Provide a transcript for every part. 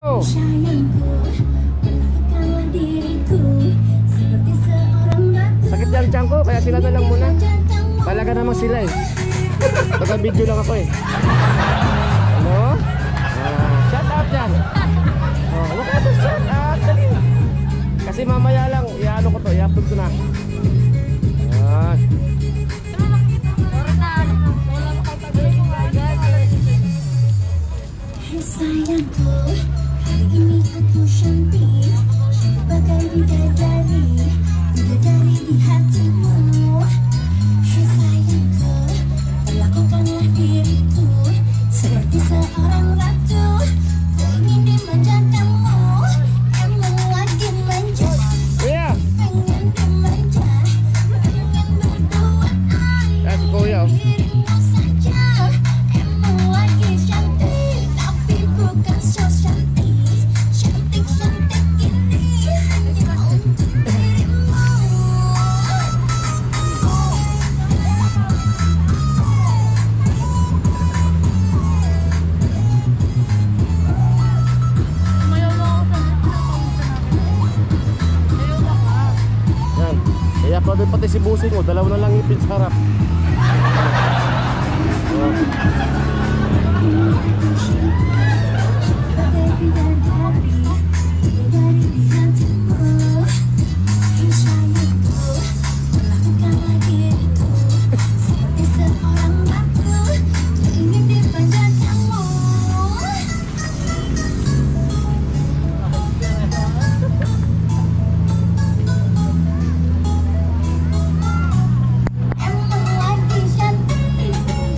Oh. Sakit yung tiyan ko, kaya sila na lang muna. Talaga namang sila eh. Taga-video lang ako eh. Ano? Shut up dyan. Huwag ka ito shut up. Dali. Kasi mamaya lang, i-ano ko to, i-upload ko na. Sayang ko, hari ini aku cantik, bagai bidadari, bidadari di hatimu. Sayang ko, perlakukanlah diriku seperti seorang ratu. Ku ingin dimanja kamu, emang lagi manja. Pengen dimanja, pengen berduaan dengan dirimu saja. Emang lagi cantik, tapi bukan so cantik. Cantik-cantik ini hanya untuk dirimu. Yan. Kaya pati si busing mo, dalawa na lang ipin sa harap. Bagai bidadari, bidadari di hatimu. Sayangku, perlakukanlah diriku seperti seorang ratu. Ku ingin dimanja kamu. Emang lagi cantik.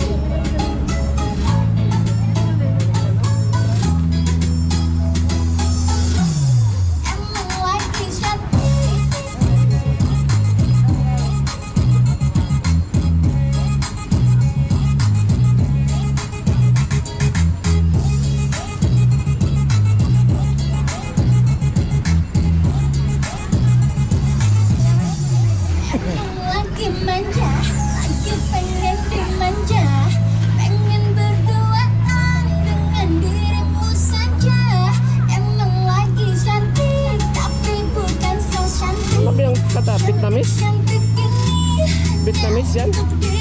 Emang lagi cantik. Emang lagi manja, lagi pengen dimanja, pengen berduaan dengan dirimu saja. Emang lagi cantik, tapi bukan so cantik. Apa yang kata Vietnamese? Cantik ini Vietnamese yan? untuk